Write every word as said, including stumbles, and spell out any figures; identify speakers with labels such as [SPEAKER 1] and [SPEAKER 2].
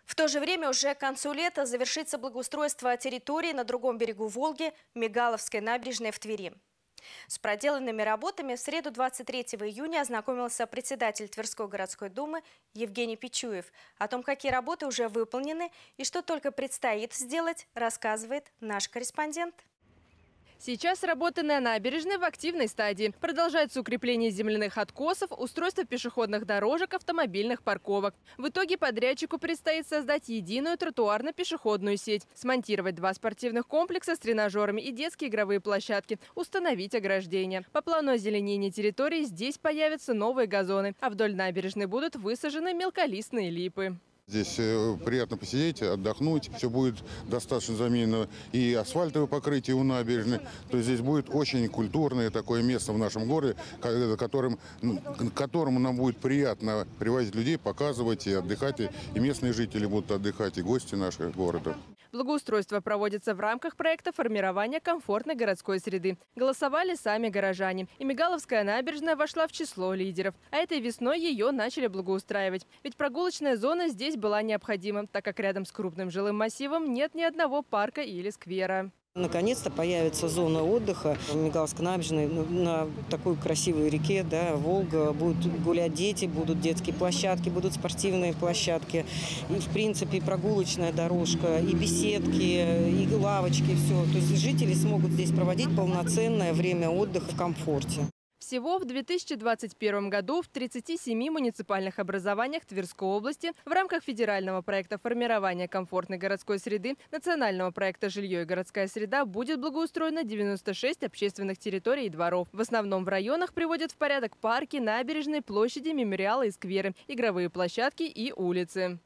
[SPEAKER 1] В то же время уже к концу лета завершится благоустройство территории на другом берегу Волги Мигаловской набережной в Твери. С проделанными работами в среду двадцать третьего июня ознакомился председатель Тверской городской думы Евгений Пичуев. О том, какие работы уже выполнены и что только предстоит сделать, рассказывает наш корреспондент.
[SPEAKER 2] Сейчас работы на набережной в активной стадии. Продолжается укрепление земляных откосов, устройство пешеходных дорожек, автомобильных парковок. В итоге подрядчику предстоит создать единую тротуарно-пешеходную сеть, смонтировать два спортивных комплекса с тренажерами и детские игровые площадки, установить ограждения. По плану озеленения территории здесь появятся новые газоны, а вдоль набережной будут высажены мелколистные липы.
[SPEAKER 3] Здесь приятно посидеть, отдохнуть. Все будет достаточно заменено и асфальтовое покрытие у набережной. То есть здесь будет очень культурное такое место в нашем городе, которым, к которому нам будет приятно привозить людей, показывать и отдыхать. И местные жители будут отдыхать, и гости нашего города.
[SPEAKER 2] Благоустройство проводится в рамках проекта формирования комфортной городской среды. Голосовали сами горожане. И Мигаловская набережная вошла в число лидеров. А этой весной ее начали благоустраивать. Ведь прогулочная зона здесь была необходима, так как рядом с крупным жилым массивом нет ни одного парка или сквера.
[SPEAKER 4] Наконец-то появится зона отдыха в Мигаловской набережной на такой красивой реке, да, Волга. Будут гулять дети, будут детские площадки, будут спортивные площадки. И, в принципе, и прогулочная дорожка, и беседки, и лавочки, все. То есть жители смогут здесь проводить полноценное время отдыха в комфорте.
[SPEAKER 2] Всего в две тысячи двадцать первом году в тридцати семи муниципальных образованиях Тверской области в рамках федерального проекта формирования комфортной городской среды, национального проекта «Жилье и городская среда» будет благоустроено девяносто шесть общественных территорий и дворов. В основном в районах приводят в порядок парки, набережные, площади, мемориалы и скверы, игровые площадки и улицы.